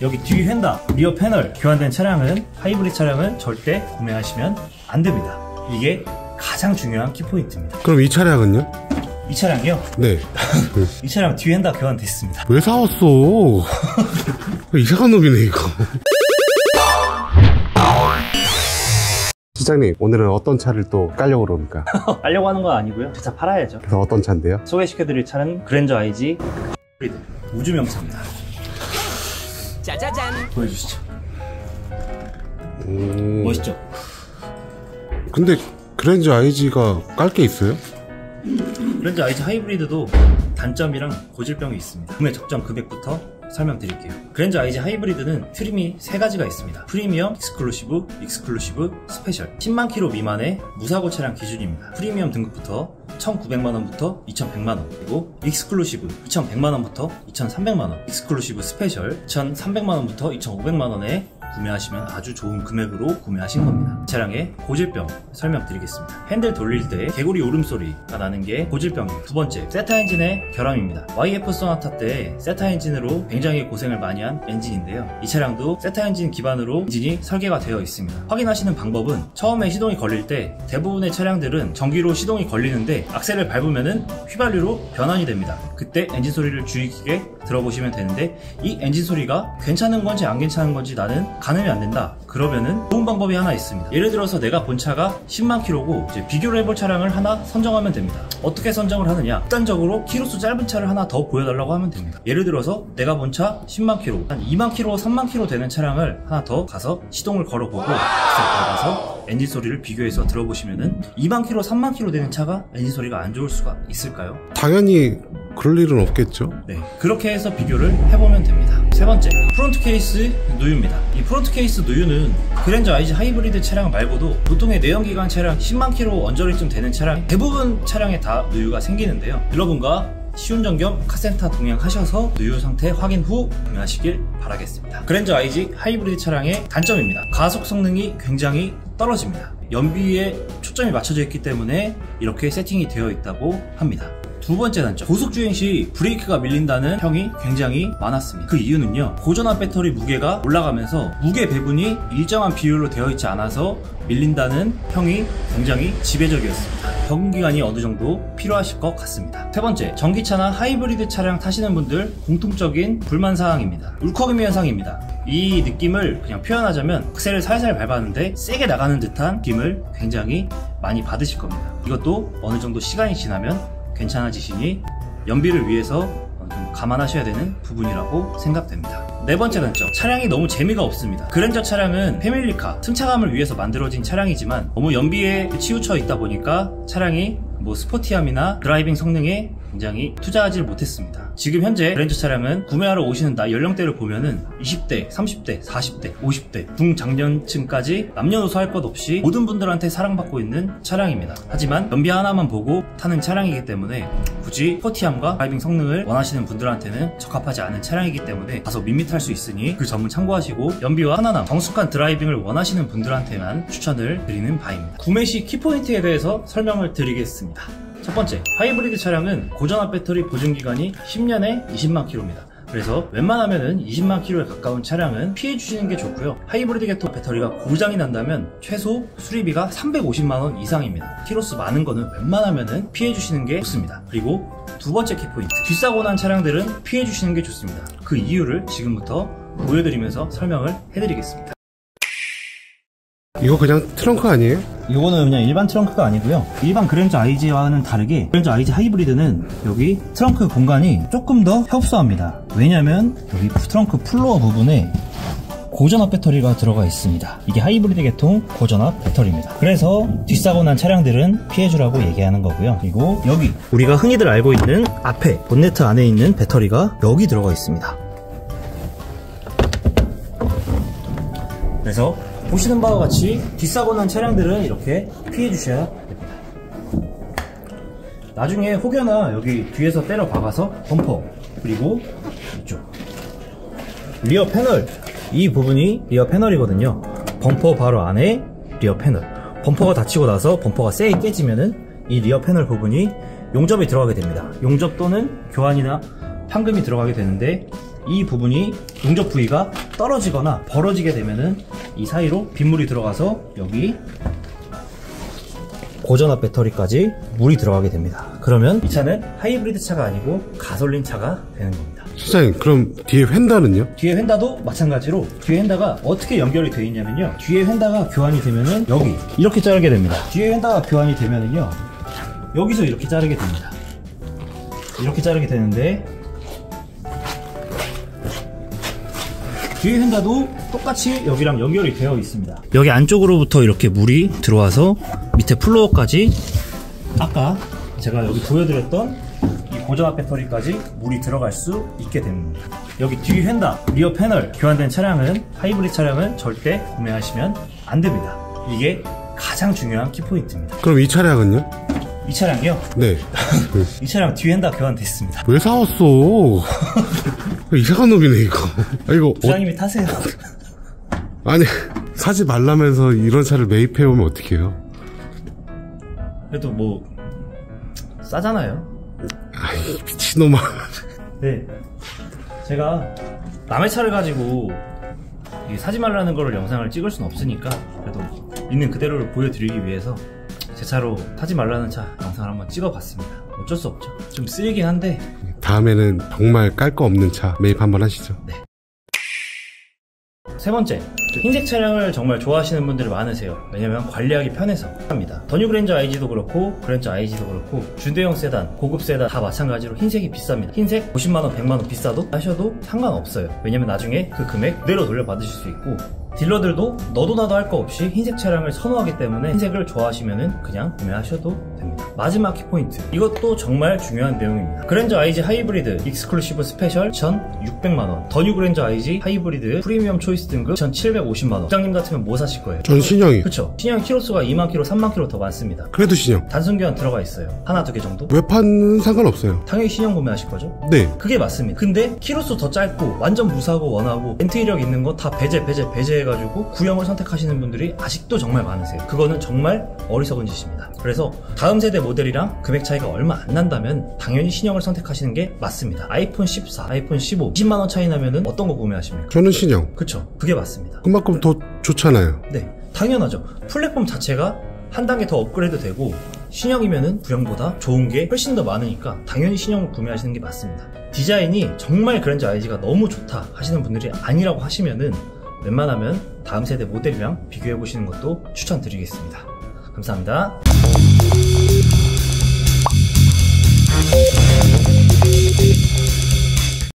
여기 뒤 휀다, 리어 패널 교환된 차량은, 하이브리드 차량은 절대 구매하시면 안 됩니다. 이게 가장 중요한 키포인트입니다. 그럼 이 차량은요? 이 차량이요? 네. 이 차량 뒤 휀다 교환됐습니다. 왜 사왔어? 이상한 놈이네 이거. 시장님, 오늘은 어떤 차를 또 깔려고 그럽니까? 깔려고 하는 건 아니고요. 제 차 팔아야죠. 그래서 어떤 차인데요? 소개시켜드릴 차는 그랜저 IG 우주명차입니다. 짜자잔! 보여주시죠. 멋있죠? 근데 그랜저 IG가 깔 게 있어요? 그랜저 IG 하이브리드도 단점이랑 고질병이 있습니다. 구매 적정 금액부터 설명드릴게요. 그랜저 IG 하이브리드는 트림이 3가지가 있습니다. 프리미엄, 익스클루시브, 스페셜. 10만 킬로 미만의 무사고 차량 기준입니다. 프리미엄 등급부터 1,900만원부터 2,100만원, 그리고 익스클루시브 2,100만원부터 2,300만원, 익스클루시브 스페셜 2,300만원부터 2,500만원에 구매하시면 아주 좋은 금액으로 구매하신 겁니다. 차량의 고질병 설명드리겠습니다. 핸들 돌릴 때 개구리 울음소리가 나는 게 고질병이에요. 두 번째, 세타 엔진의 결함입니다. YF 소나타 때 세타 엔진으로 굉장히 고생을 많이 한 엔진인데요. 이 차량도 세타 엔진 기반으로 엔진이 설계가 되어 있습니다. 확인하시는 방법은 처음에 시동이 걸릴 때 대부분의 차량들은 전기로 시동이 걸리는데 악셀을 밟으면은 휘발유로 변환이 됩니다. 그때 엔진 소리를 주의 깊게 들어보시면 되는데, 이 엔진 소리가 괜찮은 건지 안 괜찮은 건지 나는 가늠이 안 된다. 그러면은 좋은 방법이 하나 있습니다. 예를 들어서 내가 본 차가 10만 킬로고 이제 비교를 해볼 차량을 하나 선정하면 됩니다. 어떻게 선정을 하느냐? 극단적으로 키로수 짧은 차를 하나 더 보여달라고 하면 됩니다. 예를 들어서 내가 본 차 10만 킬로, 한 2만 킬로, 3만 킬로 되는 차량을 하나 더 가서 시동을 걸어보고 밟아서 엔진 소리를 비교해서 들어보시면은 2만 킬로, 3만 킬로 되는 차가 엔진 소리가 안 좋을 수가 있을까요? 당연히 그럴 일은 없겠죠. 네, 그렇게 해서 비교를 해보면 됩니다. 세 번째, 프론트 케이스 누유입니다. 이 프론트 케이스 누유는 그랜저 IG 하이브리드 차량 말고도 보통의 내연기관 차량 10만 킬로 언저리쯤 되는 차량 대부분 차량에 다 누유가 생기는데요. 여러분과 시운전 겸 카센터 동행하셔서 누유 상태 확인 후 구매하시길 바라겠습니다. 그랜저 IG 하이브리드 차량의 단점입니다. 가속 성능이 굉장히 떨어집니다. 연비에 초점이 맞춰져 있기 때문에 이렇게 세팅이 되어 있다고 합니다. 두 번째 단점, 고속주행 시 브레이크가 밀린다는 평이 굉장히 많았습니다. 그 이유는요, 고전압 배터리 무게가 올라가면서 무게 배분이 일정한 비율로 되어 있지 않아서 밀린다는 평이 굉장히 지배적이었습니다. 적응기간이 어느 정도 필요하실 것 같습니다. 세 번째, 전기차나 하이브리드 차량 타시는 분들 공통적인 불만사항입니다. 울컥임 현상입니다. 이 느낌을 그냥 표현하자면 악셀을 살살 밟았는데 세게 나가는 듯한 느낌을 굉장히 많이 받으실 겁니다. 이것도 어느 정도 시간이 지나면 괜찮아지시니 연비를 위해서 좀 감안하셔야 되는 부분이라고 생각됩니다. 네 번째 단점, 차량이 너무 재미가 없습니다. 그랜저 차량은 패밀리카, 승차감을 위해서 만들어진 차량이지만 너무 연비에 치우쳐 있다 보니까 차량이 스포티함이나 드라이빙 성능에 굉장히 투자하지 못했습니다. 지금 현재 그랜저 차량은 구매하러 오시는 나이 연령대를 보면은 20대, 30대, 40대, 50대 중장년층까지 남녀노소 할 것 없이 모든 분들한테 사랑받고 있는 차량입니다. 하지만 연비 하나만 보고 타는 차량이기 때문에 굳이 스포티함과 드라이빙 성능을 원하시는 분들한테는 적합하지 않은 차량이기 때문에 다소 밋밋할 수 있으니 그 점은 참고하시고 연비와 편안함, 정숙한 드라이빙을 원하시는 분들한테만 추천을 드리는 바입니다. 구매 시 키포인트에 대해서 설명을 드리겠습니다. 첫 번째, 하이브리드 차량은 고전압 배터리 보증기간이 10년에 20만 킬로입니다. 그래서 웬만하면은 20만 킬로에 가까운 차량은 피해 주시는 게 좋고요. 하이브리드 계통 배터리가 고장이 난다면 최소 수리비가 350만원 이상입니다. 키로수 많은 거는 웬만하면은 피해 주시는 게 좋습니다. 그리고 두 번째 키포인트, 뒷사고 난 차량들은 피해 주시는 게 좋습니다. 그 이유를 지금부터 보여드리면서 설명을 해드리겠습니다. 이거 그냥 트렁크 아니에요? 이거는 그냥 일반 트렁크가 아니고요, 일반 그랜저 IG와는 다르게 그랜저 IG 하이브리드는 여기 트렁크 공간이 조금 더 협소합니다. 왜냐면 여기 트렁크 플로어 부분에 고전압 배터리가 들어가 있습니다. 이게 하이브리드 계통 고전압 배터리입니다. 그래서 뒷사고 난 차량들은 피해주라고 얘기하는 거고요. 그리고 여기 우리가 흔히들 알고 있는 앞에 본네트 안에 있는 배터리가 여기 들어가 있습니다. 그래서 보시는 바와 같이 뒷사고 난 차량들은 이렇게 피해 주셔야 됩니다. 나중에 혹여나 여기 뒤에서 때려 박아서 범퍼, 그리고 이쪽 리어 패널, 이 부분이 리어 패널이거든요. 범퍼 바로 안에 리어 패널, 범퍼가 다치고 나서 범퍼가 세게 깨지면은 이 리어 패널 부분이 용접이 들어가게 됩니다. 용접 또는 교환이나 판금이 들어가게 되는데 이 부분이 용접 부위가 떨어지거나 벌어지게 되면은 이 사이로 빗물이 들어가서 여기 고전압 배터리까지 물이 들어가게 됩니다. 그러면 이 차는 하이브리드 차가 아니고 가솔린 차가 되는 겁니다. 실장님, 그럼 뒤에 휀다는요? 뒤에 휀다도 마찬가지로 뒤에 휀다가 어떻게 연결이 되어 있냐면요, 뒤에 휀다가 교환이 되면은 여기 이렇게 자르게 됩니다. 뒤에 휀다가 교환이 되면은요, 여기서 이렇게 자르게 됩니다. 이렇게 자르게 되는데, 뒤에 휀다도 똑같이 여기랑 연결이 되어 있습니다. 여기 안쪽으로부터 이렇게 물이 들어와서 밑에 플로어까지, 아까 제가 여기 보여드렸던 이 고전압 배터리까지 물이 들어갈 수 있게 됩니다. 여기 뒤 휀다, 리어 패널 교환된 차량은, 하이브리드 차량은 절대 구매하시면 안 됩니다. 이게 가장 중요한 키포인트입니다. 그럼 이 차량은요? 이 차량이요? 네. 이 차량 뒤 휀다 교환됐습니다. 왜 사왔어? 이상한 놈이네, 이거. 아, 이거. 부장님이 타세요. 아니, 사지 말라면서 이런 차를 매입해오면 어떡해요? 그래도 뭐, 싸잖아요. 아이, 미친놈아. 네. 제가 남의 차를 가지고 사지 말라는 거를 영상을 찍을 순 없으니까, 그래도 있는 그대로를 보여드리기 위해서 제 차로 타지 말라는 차 영상을 한번 찍어봤습니다. 어쩔 수 없죠. 좀 쓰이긴 한데. 다음에는 정말 깔 거 없는 차 매입 한번 하시죠. 네. 세 번째, 흰색 차량을 정말 좋아하시는 분들이 많으세요. 왜냐면 관리하기 편해서 합니다. 더 뉴 그랜저 IG도 그렇고 그랜저 IG도 그렇고 중대형 세단, 고급 세단 다 마찬가지로 흰색이 비쌉니다. 흰색 50만원, 100만원 비싸도 하셔도 상관없어요. 왜냐면 나중에 그 금액 그대로 돌려받으실 수 있고, 딜러들도 너도 나도 할 거 없이 흰색 차량을 선호하기 때문에 흰색을 좋아하시면은 그냥 구매하셔도 됩니다. 마지막 키포인트, 이것도 정말 중요한 내용입니다. 그랜저 IG 하이브리드 익스클루시브 스페셜 1,600만원, 더 뉴 그랜저 IG 하이브리드 프리미엄 초이스 등급 1,750만원. 부장님 같으면 뭐 사실 거예요? 전 신형이. 그쵸, 신형 키로수가 2만 키로, 3만 키로 더 많습니다. 그래도 신형. 단순 교환 들어가 있어요. 하나 두 개 정도? 외판은 상관없어요. 당연히 신형 구매하실 거죠? 네. 그게 맞습니다. 근데 키로수 더 짧고 완전 무사고 원하고 엔트리력 있는 거 다 배제 해가지고 구형을 선택하시는 분들이 아직도 정말 많으세요. 그거는 정말 어리석은 짓입니다. 그래서 다음 세대 모델이랑 금액 차이가 얼마 안 난다면 당연히 신형을 선택하시는 게 맞습니다. 아이폰 14, 아이폰 15 20만원 차이 나면은 어떤 거 구매하십니까? 저는 신형. 그쵸, 그게 맞습니다. 그만큼 더 좋잖아요. 네, 당연하죠. 플랫폼 자체가 한 단계 더 업그레이드 되고 신형이면은 구형보다 좋은 게 훨씬 더 많으니까 당연히 신형을 구매하시는 게 맞습니다. 디자인이 정말 그랜저 IG가 너무 좋다 하시는 분들이 아니라고 하시면은 웬만하면 다음 세대 모델이랑 비교해 보시는 것도 추천드리겠습니다. 감사합니다.